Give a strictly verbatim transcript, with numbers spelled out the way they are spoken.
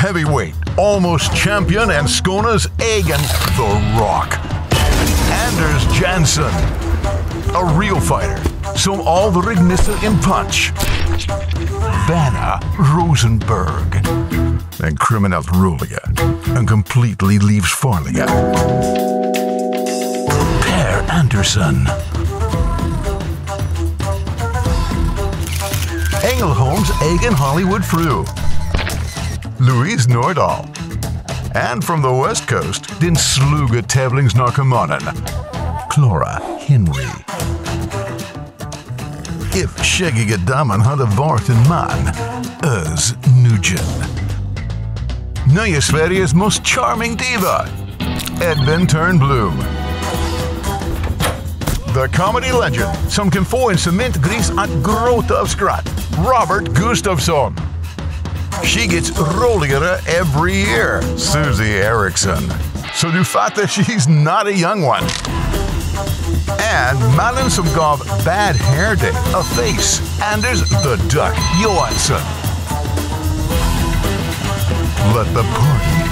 heavyweight, almost champion and Skånes egen The Rock. Anders Jansson, a real fighter som aldrig missar en punch. Vanna Rosenberg, en kriminellt roliga, en completely livsfarliga. Per Andersson, Ängelholms egen Hollywood-fru. Louise Nordahl. And from the West Coast, din sluga tävlingsnarkomanen, Clara Henry. If skäggiga damen hade varit en man, Özz Nujen. Nya Sveriges most charming diva, Edvin Turnblom. The comedy legend som kan få en cementgris att gråta av skratt, Robert Gustafsson. She gets roligare every year, Susie Eriksson. So du fattar, she's not a young one. And mannen som gav Bad Hair Day a face, Anders the Duck Johansson. Let the party